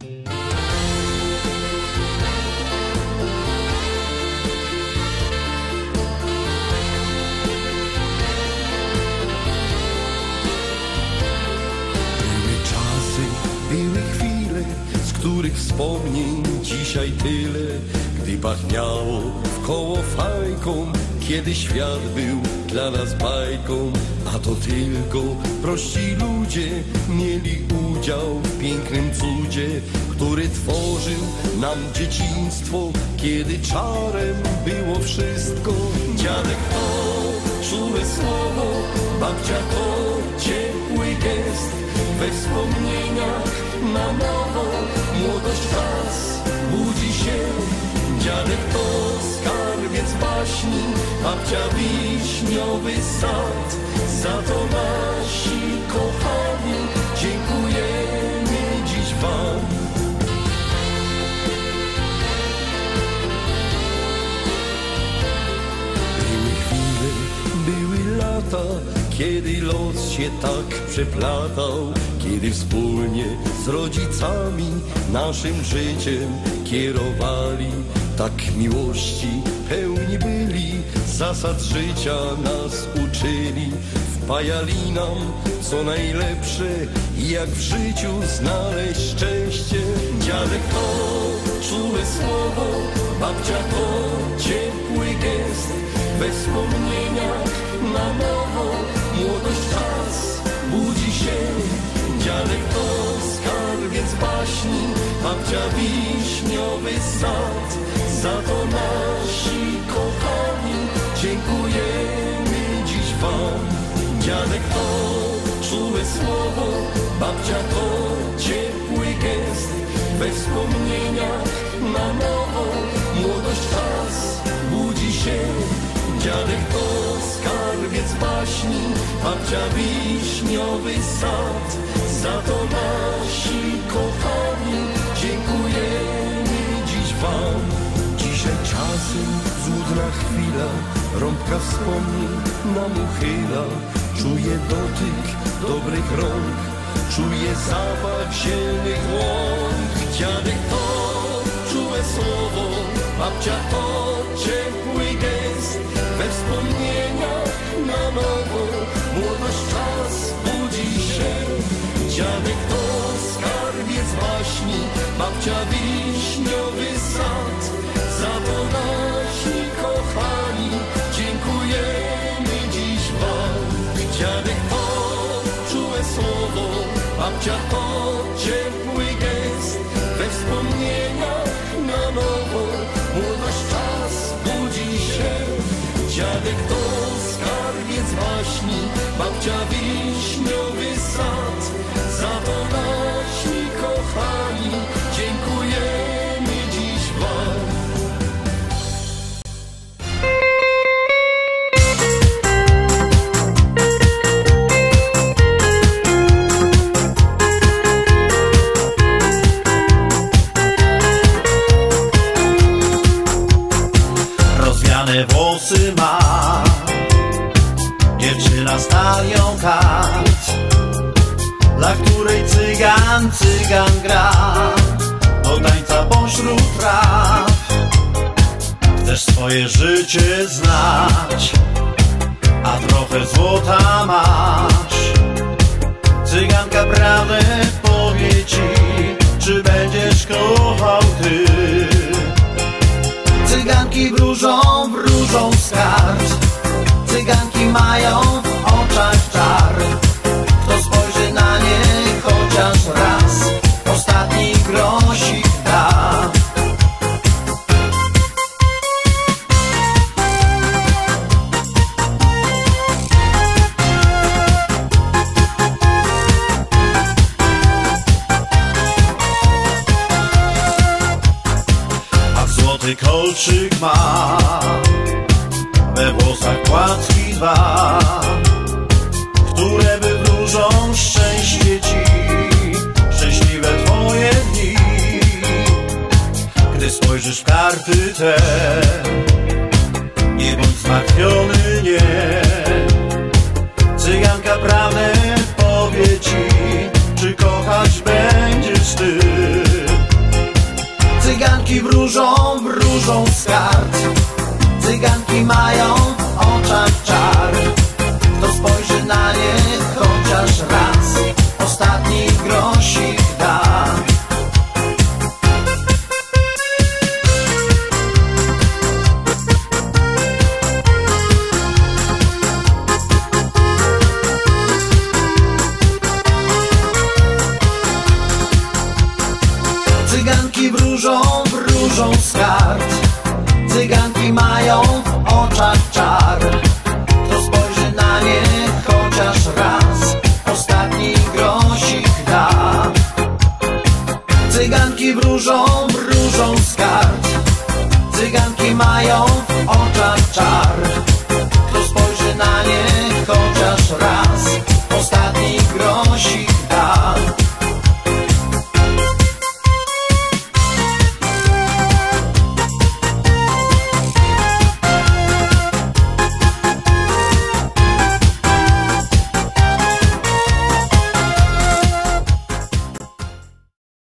Były chwile, z których wspomnień dzisiaj tyle, gdy pachniało wkoło fajką, kiedy świat był dla nas bajką, a to tylko prości ludzie mieli udział w pięknym cudzie, który tworzył nam dzieciństwo, kiedy czarem było wszystko. Dziadek to czułe słowo, babcia to ciepły gest, we wspomnieniach na nowo młodość czas budzi się. Dziadek to skarbiec baśni, babcia wiśniowy sad. Za to nasi kochani dziękujemy dziś wam. Były chwile, były lata, kiedy los się tak przeplatał, kiedy wspólnie z rodzicami naszym życiem kierowali. Tak miłości pełni byli, zasad życia nas uczyli. Wpajali nam co najlepsze i jak w życiu znaleźć szczęście. Dziadek to czułe słowo, babcia to ciepły gest, we wspomnieniach na nowo młodość czas budzi się. Dziadek to skarbiec baśni, babcia wiśniowy sad. Za to nasi kochani dziękujemy dziś wam. Dziadek to czułe słowo, babcia to ciepły gest, we wspomnieniach na nowo młodość czas budzi się. Dziadek to skarbiec baśni, babcia wiśniowy sad. Za to nasi kochani dziękujemy dziś wam. Dzisiaj czasem złudna chwila, rąbka wspomnień nam uchyla. Czuję dotyk dobrych rąk, czuję zapach zielnych łąk. Dziadek to czułe słowo, babcia to ciepły gest, we wspomnieniach na nowo młodość czas budzi się. Dziadek to skarbiec baśni, babcia wiśniowy sad. Za to nasi kochani dziękujemy dziś wam. Dziadek to czułe słowo, babcia to ciepły gest, we wspomnieniach na nowo młodość czas budzi się. Dziadek to skarbiec baśni, babcia wiśniowy sad. Za to nasi kochani dziękujemy dziś wam. Rozwiane włosy ma dziewczyna z talią kart, dla której cygan gra do tańca pośród traw. Chcesz swoje życie znać, a trochę złota masz. Cyganka prawdę powie ci, czy będziesz kochał ty. Cyganki wróżą z kart, cyganki mają w oczach czar. Kto spojrzy na nie chociaż raz, ostatni grosik da. A złoty kolczyk ma, we włosach płatki dwa, które wywróżą szczęście ci, szczęśliwe twoje dni. Gdy spojrzysz w karty te, nie bądź zmartwiony, nie. Cyganka prawdę powie ci, czy kochać będziesz ty. Cyganki wróżą z kart. Cyganki mają w oczach czar. Kto spojrzy na nie chociaż raz, ostatni grosik da. Cyganki wróżą z kart. Cyganki mają w oczach czar. Kto spojrzy na nie chociaż raz, ostatni grosik da. Cyganki wróżą z kart. Cyganki mają w oczach czar. Kto spojrzy na nie